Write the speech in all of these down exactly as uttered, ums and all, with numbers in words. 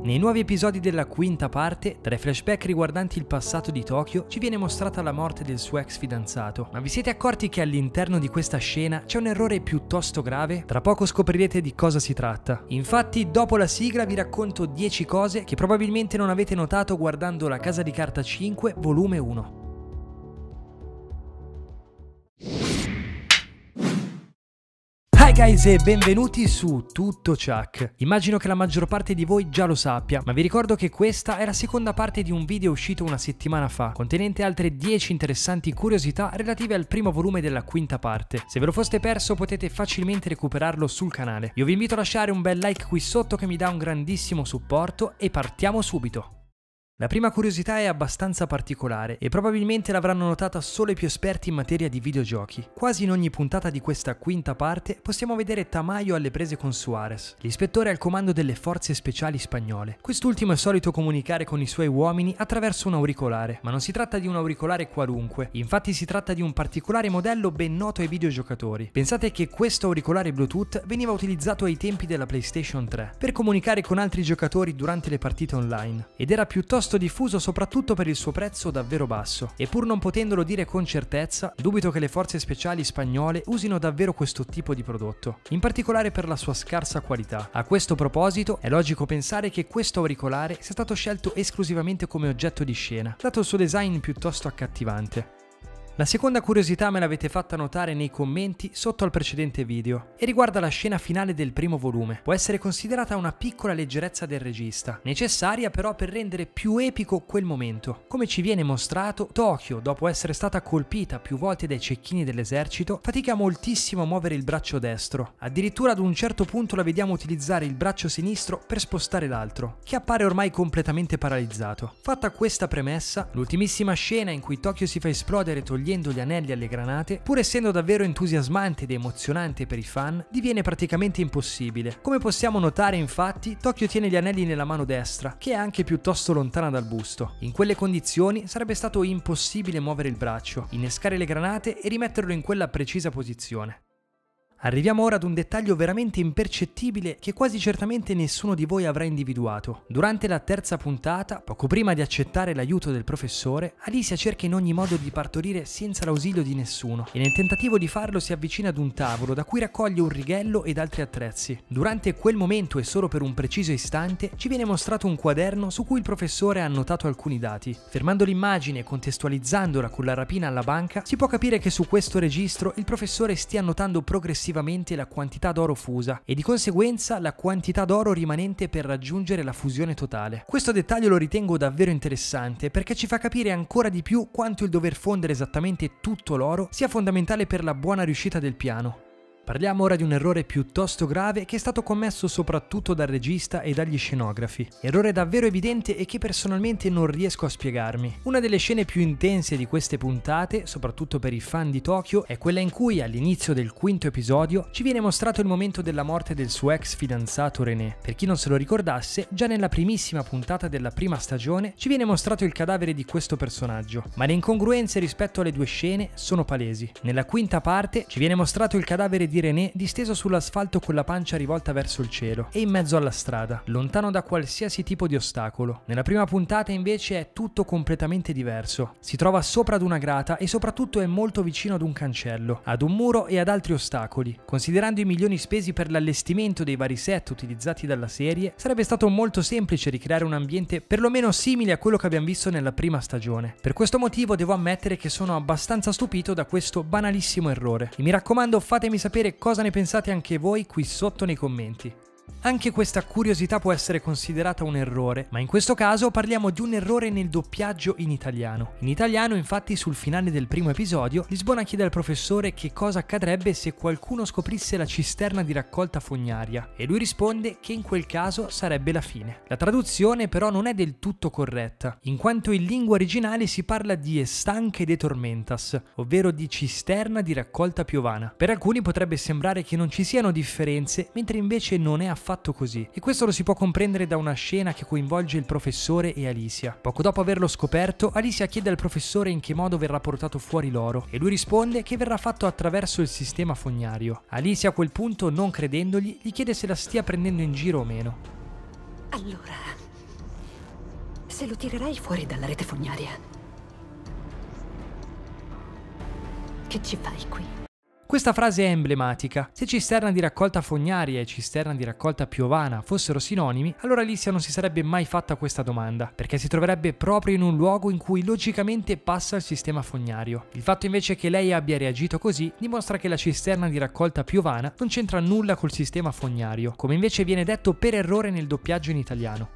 Nei nuovi episodi della quinta parte, tra i flashback riguardanti il passato di Tokyo, ci viene mostrata la morte del suo ex fidanzato. Ma vi siete accorti che all'interno di questa scena c'è un errore piuttosto grave? Tra poco scoprirete di cosa si tratta. Infatti, dopo la sigla vi racconto dieci cose che probabilmente non avete notato guardando La Casa di Carta cinque, volume uno. Hi guys e benvenuti su Tutto Chuck. Immagino che la maggior parte di voi già lo sappia, ma vi ricordo che questa è la seconda parte di un video uscito una settimana fa, contenente altre dieci interessanti curiosità relative al primo volume della quinta parte. Se ve lo foste perso potete facilmente recuperarlo sul canale. Io vi invito a lasciare un bel like qui sotto che mi dà un grandissimo supporto e partiamo subito. La prima curiosità è abbastanza particolare e probabilmente l'avranno notata solo i più esperti in materia di videogiochi. Quasi in ogni puntata di questa quinta parte possiamo vedere Tamayo alle prese con Suarez, l'ispettore al comando delle forze speciali spagnole. Quest'ultimo è solito comunicare con i suoi uomini attraverso un auricolare, ma non si tratta di un auricolare qualunque, infatti si tratta di un particolare modello ben noto ai videogiocatori. Pensate che questo auricolare Bluetooth veniva utilizzato ai tempi della PlayStation tre per comunicare con altri giocatori durante le partite online ed era piuttosto diffuso soprattutto per il suo prezzo davvero basso, e pur non potendolo dire con certezza, dubito che le forze speciali spagnole usino davvero questo tipo di prodotto, in particolare per la sua scarsa qualità. A questo proposito, è logico pensare che questo auricolare sia stato scelto esclusivamente come oggetto di scena, dato il suo design piuttosto accattivante. La seconda curiosità me l'avete fatta notare nei commenti sotto al precedente video e riguarda la scena finale del primo volume. Può essere considerata una piccola leggerezza del regista, necessaria però per rendere più epico quel momento. Come ci viene mostrato, Tokyo, dopo essere stata colpita più volte dai cecchini dell'esercito, fatica moltissimo a muovere il braccio destro. Addirittura ad un certo punto la vediamo utilizzare il braccio sinistro per spostare l'altro, che appare ormai completamente paralizzato. Fatta questa premessa, l'ultimissima scena in cui Tokyo si fa esplodere togliendo gli anelli alle granate, pur essendo davvero entusiasmante ed emozionante per i fan, diviene praticamente impossibile. Come possiamo notare, infatti, Tokyo tiene gli anelli nella mano destra, che è anche piuttosto lontana dal busto. In quelle condizioni sarebbe stato impossibile muovere il braccio, innescare le granate e rimetterlo in quella precisa posizione. Arriviamo ora ad un dettaglio veramente impercettibile che quasi certamente nessuno di voi avrà individuato. Durante la terza puntata, poco prima di accettare l'aiuto del professore, Alicia cerca in ogni modo di partorire senza l'ausilio di nessuno e nel tentativo di farlo si avvicina ad un tavolo da cui raccoglie un righello ed altri attrezzi. Durante quel momento e solo per un preciso istante ci viene mostrato un quaderno su cui il professore ha annotato alcuni dati. Fermando l'immagine e contestualizzandola con la rapina alla banca, si può capire che su questo registro il professore stia annotando progressivamente la quantità d'oro fusa e di conseguenza la quantità d'oro rimanente per raggiungere la fusione totale. Questo dettaglio lo ritengo davvero interessante perché ci fa capire ancora di più quanto il dover fondere esattamente tutto l'oro sia fondamentale per la buona riuscita del piano. Parliamo ora di un errore piuttosto grave che è stato commesso soprattutto dal regista e dagli scenografi. Errore davvero evidente e che personalmente non riesco a spiegarmi. Una delle scene più intense di queste puntate, soprattutto per i fan di Tokyo, è quella in cui all'inizio del quinto episodio ci viene mostrato il momento della morte del suo ex fidanzato René. Per chi non se lo ricordasse, già nella primissima puntata della prima stagione ci viene mostrato il cadavere di questo personaggio, ma le incongruenze rispetto alle due scene sono palesi. Nella quinta parte ci viene mostrato il cadavere di René disteso sull'asfalto con la pancia rivolta verso il cielo e in mezzo alla strada, lontano da qualsiasi tipo di ostacolo. Nella prima puntata invece è tutto completamente diverso. Si trova sopra ad una grata e soprattutto è molto vicino ad un cancello, ad un muro e ad altri ostacoli. Considerando i milioni spesi per l'allestimento dei vari set utilizzati dalla serie, sarebbe stato molto semplice ricreare un ambiente perlomeno simile a quello che abbiamo visto nella prima stagione. Per questo motivo devo ammettere che sono abbastanza stupito da questo banalissimo errore. E mi raccomando, fatemi sapere cosa ne pensate anche voi qui sotto nei commenti. Anche questa curiosità può essere considerata un errore, ma in questo caso parliamo di un errore nel doppiaggio in italiano. In italiano, infatti, sul finale del primo episodio, Lisbona chiede al professore che cosa accadrebbe se qualcuno scoprisse la cisterna di raccolta fognaria, e lui risponde che in quel caso sarebbe la fine. La traduzione però non è del tutto corretta, in quanto in lingua originale si parla di estanche de tormentas, ovvero di cisterna di raccolta piovana. Per alcuni potrebbe sembrare che non ci siano differenze, mentre invece non è affatto così, e questo lo si può comprendere da una scena che coinvolge il professore e Alicia. Poco dopo averlo scoperto, Alicia chiede al professore in che modo verrà portato fuori l'oro e lui risponde che verrà fatto attraverso il sistema fognario. Alicia a quel punto, non credendogli, gli chiede se la stia prendendo in giro o meno. Allora, Se lo tirerai fuori dalla rete fognaria, che ci fai qui? Questa frase è emblematica. Se cisterna di raccolta fognaria e cisterna di raccolta piovana fossero sinonimi, allora Alicia non si sarebbe mai fatta questa domanda, perché si troverebbe proprio in un luogo in cui logicamente passa il sistema fognario. Il fatto invece che lei abbia reagito così dimostra che la cisterna di raccolta piovana non c'entra nulla col sistema fognario, come invece viene detto per errore nel doppiaggio in italiano.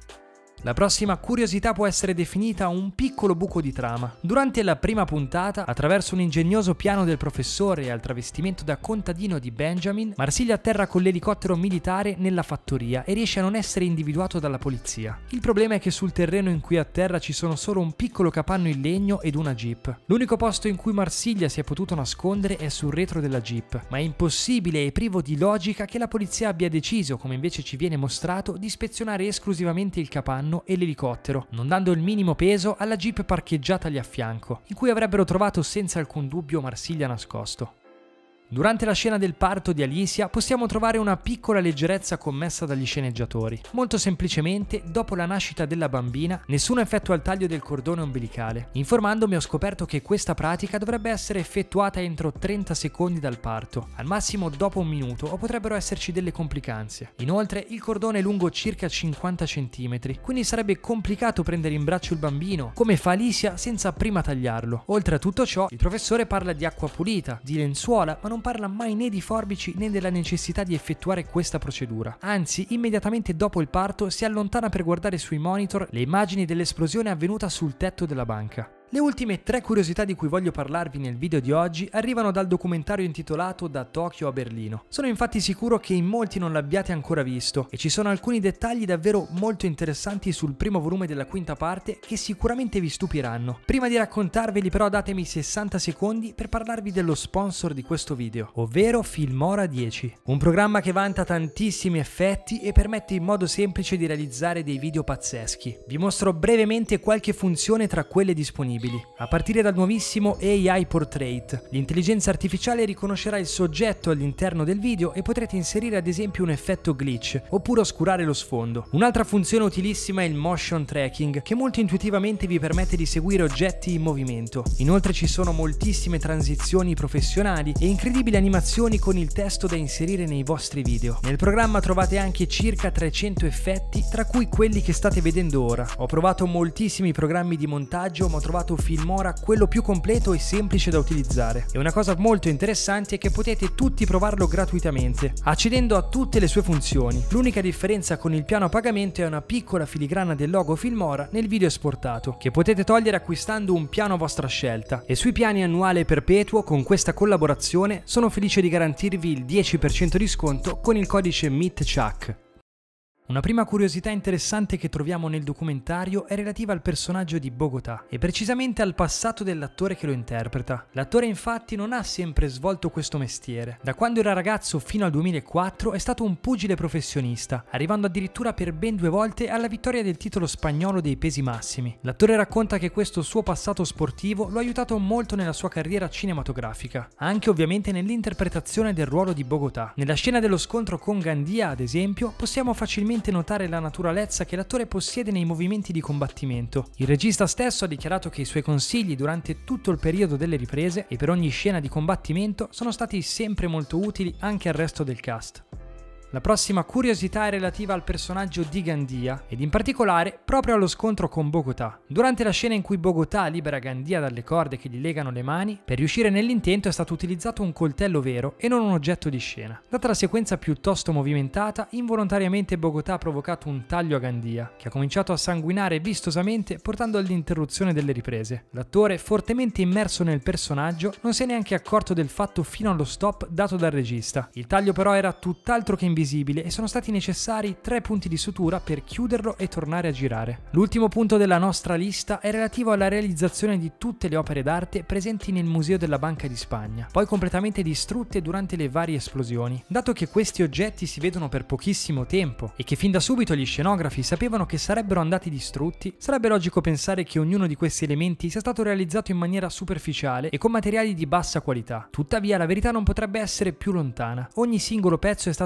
La prossima curiosità può essere definita un piccolo buco di trama. Durante la prima puntata, attraverso un ingegnoso piano del professore e al travestimento da contadino di Benjamin, Marsilio atterra con l'elicottero militare nella fattoria e riesce a non essere individuato dalla polizia. Il problema è che sul terreno in cui atterra ci sono solo un piccolo capanno in legno ed una jeep. L'unico posto in cui Marsilio si è potuto nascondere è sul retro della jeep, ma è impossibile e privo di logica che la polizia abbia deciso, come invece ci viene mostrato, di ispezionare esclusivamente il capanno e l'elicottero, non dando il minimo peso alla jeep parcheggiata lì a fianco, in cui avrebbero trovato senza alcun dubbio Marsilio nascosto. Durante la scena del parto di Alicia possiamo trovare una piccola leggerezza commessa dagli sceneggiatori. Molto semplicemente, dopo la nascita della bambina, nessuno effettua il taglio del cordone ombelicale. Informandomi ho scoperto che questa pratica dovrebbe essere effettuata entro trenta secondi dal parto, al massimo dopo un minuto o potrebbero esserci delle complicanze. Inoltre il cordone è lungo circa cinquanta centimetri, quindi sarebbe complicato prendere in braccio il bambino, come fa Alicia, senza prima tagliarlo. Oltre a tutto ciò, il professore parla di acqua pulita, di lenzuola, ma non parla mai né di forbici né della necessità di effettuare questa procedura. Anzi, immediatamente dopo il parto si allontana per guardare sui monitor le immagini dell'esplosione avvenuta sul tetto della banca. Le ultime tre curiosità di cui voglio parlarvi nel video di oggi arrivano dal documentario intitolato Da Tokyo a Berlino. Sono infatti sicuro che in molti non l'abbiate ancora visto e ci sono alcuni dettagli davvero molto interessanti sul primo volume della quinta parte che sicuramente vi stupiranno. Prima di raccontarveli però datemi sessanta secondi per parlarvi dello sponsor di questo video, ovvero Filmora dieci, un programma che vanta tantissimi effetti e permette in modo semplice di realizzare dei video pazzeschi. Vi mostro brevemente qualche funzione tra quelle disponibili. A partire dal nuovissimo A I Portrait, l'intelligenza artificiale riconoscerà il soggetto all'interno del video e potrete inserire ad esempio un effetto glitch oppure oscurare lo sfondo. Un'altra funzione utilissima è il motion tracking, che molto intuitivamente vi permette di seguire oggetti in movimento. Inoltre ci sono moltissime transizioni professionali e incredibili animazioni con il testo da inserire nei vostri video. Nel programma trovate anche circa trecento effetti, tra cui quelli che state vedendo ora. Ho provato moltissimi programmi di montaggio, ma ho trovato Filmora quello più completo e semplice da utilizzare. E una cosa molto interessante è che potete tutti provarlo gratuitamente, accedendo a tutte le sue funzioni. L'unica differenza con il piano a pagamento è una piccola filigrana del logo Filmora nel video esportato, che potete togliere acquistando un piano a vostra scelta. E sui piani annuale perpetuo, con questa collaborazione, sono felice di garantirvi il dieci per cento di sconto con il codice MeetChuck. Una prima curiosità interessante che troviamo nel documentario è relativa al personaggio di Bogotà e precisamente al passato dell'attore che lo interpreta. L'attore infatti non ha sempre svolto questo mestiere. Da quando era ragazzo fino al duemilaquattro è stato un pugile professionista, arrivando addirittura per ben due volte alla vittoria del titolo spagnolo dei pesi massimi. L'attore racconta che questo suo passato sportivo lo ha aiutato molto nella sua carriera cinematografica, anche ovviamente nell'interpretazione del ruolo di Bogotà. Nella scena dello scontro con Gandia, ad esempio, possiamo facilmente notare la naturalezza che l'attore possiede nei movimenti di combattimento. Il regista stesso ha dichiarato che i suoi consigli durante tutto il periodo delle riprese e per ogni scena di combattimento sono stati sempre molto utili anche al resto del cast. La prossima curiosità è relativa al personaggio di Gandia ed in particolare proprio allo scontro con Bogotà. Durante la scena in cui Bogotà libera Gandia dalle corde che gli legano le mani, per riuscire nell'intento è stato utilizzato un coltello vero e non un oggetto di scena. Data la sequenza piuttosto movimentata, involontariamente Bogotà ha provocato un taglio a Gandia, che ha cominciato a sanguinare vistosamente portando all'interruzione delle riprese. L'attore, fortemente immerso nel personaggio, non si è neanche accorto del fatto fino allo stop dato dal regista. Il taglio però era tutt'altro che invisibile e sono stati necessari tre punti di sutura per chiuderlo e tornare a girare. L'ultimo punto della nostra lista è relativo alla realizzazione di tutte le opere d'arte presenti nel Museo della Banca di Spagna, poi completamente distrutte durante le varie esplosioni. Dato che questi oggetti si vedono per pochissimo tempo e che fin da subito gli scenografi sapevano che sarebbero andati distrutti, sarebbe logico pensare che ognuno di questi elementi sia stato realizzato in maniera superficiale e con materiali di bassa qualità. Tuttavia la verità non potrebbe essere più lontana. Ogni singolo pezzo è stato realizzato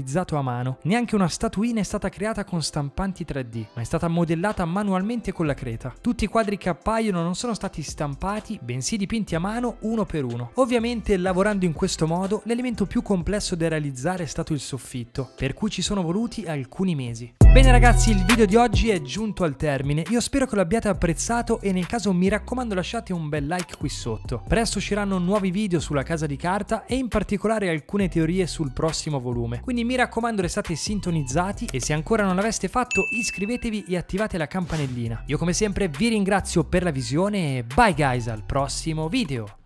realizzato a mano. Neanche una statuina è stata creata con stampanti tre D, ma è stata modellata manualmente con la creta. Tutti i quadri che appaiono non sono stati stampati, bensì dipinti a mano uno per uno. Ovviamente, lavorando in questo modo, l'elemento più complesso da realizzare è stato il soffitto, per cui ci sono voluti alcuni mesi. Bene ragazzi, il video di oggi è giunto al termine. Io spero che lo abbiate apprezzato e nel caso mi raccomando lasciate un bel like qui sotto. Presto usciranno nuovi video sulla Casa di Carta e in particolare alcune teorie sul prossimo volume. Quindi mi raccomando, restate sintonizzati e se ancora non l'aveste fatto iscrivetevi e attivate la campanellina. Io come sempre vi ringrazio per la visione e bye guys, al prossimo video!